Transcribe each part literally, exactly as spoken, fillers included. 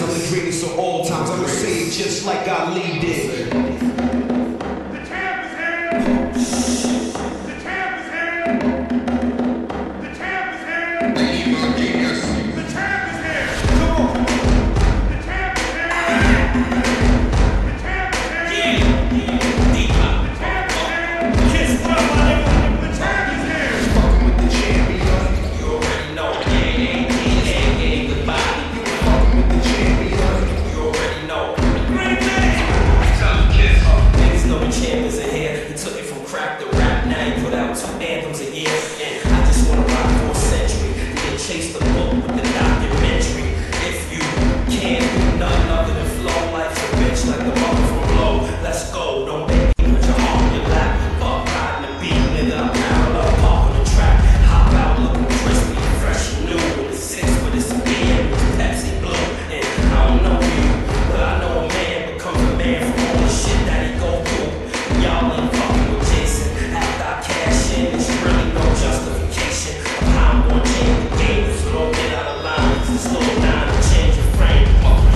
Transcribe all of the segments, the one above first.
I'm the greatest of all times. I'ma say it just like Ali did. The champ is here! The champ is here! The champ is here! Thank you, Lord Jesus. The champ is here! Come on! The champ is here! The champ is here! Yeah! The champ is here! Kiss brother, my nigga! The champ is here! Fucking with the champion. You already know. Yeah, yeah, yeah, yeah, yeah, goodbye. Fucking with the champion. You already know. Great man! Time to kiss. Niggas know the champions are here. He took it from crack to rap. Now he put out two anthems a year. And I just wanna rock for a century. Then chase the book with the documentary. If you can't do nothing other than flow, life's a bitch like the mother from low. Let's go. Don't make me put your arm in your lap. Fuck riding the beat, nigga. I'm parallel park on the track. Hop out looking crispy, fresh and new. With a six, but it's a beer with Pepsi Blue. And I don't know you, but I know a man becomes a man from all the shit that he go through. Y'all ain't fucking with Jason. After I cash in, there's really no justification of how I'm gonna change the game. So don't get out of line, just slow down and change your frame.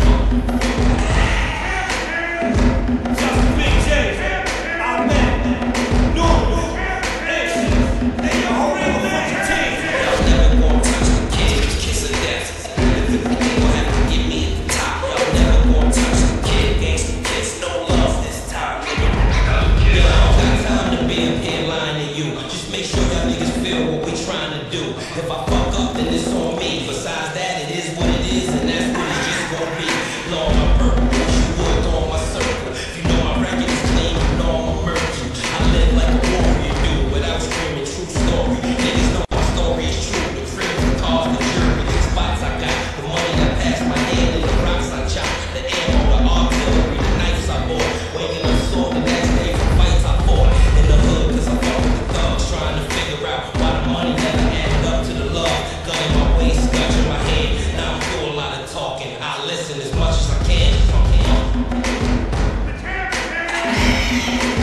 Just Big J, Ahmed, Norman, Ace, hey yo, hold on, fucking team. Y'all never gonna touch the kid, kiss of death. They gon' have to get me at the top. Y'all never gonna touch the kid, gangsta kiss, no love this time, nigga. Yo, I don't got time to be up here lying to you. Just make sure y'all niggas feel what we trying to do. If I fuck up, then it's on me. Besides that, it is what it is, and that's what it's just gonna be. Lord, my purple, you would on my circle. If you know my record is clean, you know I'm a merchant. I live like a warrior do, without screaming true story. Niggas know my story is true. The freedom, the cars, the jury, the spots I got, the money I pass my hand, and the rocks I chop, the ammo, the artillery, the knives I bought, waking up sore the next day for fights I fought in the hood, cause I fuck with the thugs, trying to figure out why the money never added up to the love. Gun in my waist, gun in my hand. Now I'm doing a lot of talking. I listen as much as I can. The champ is here!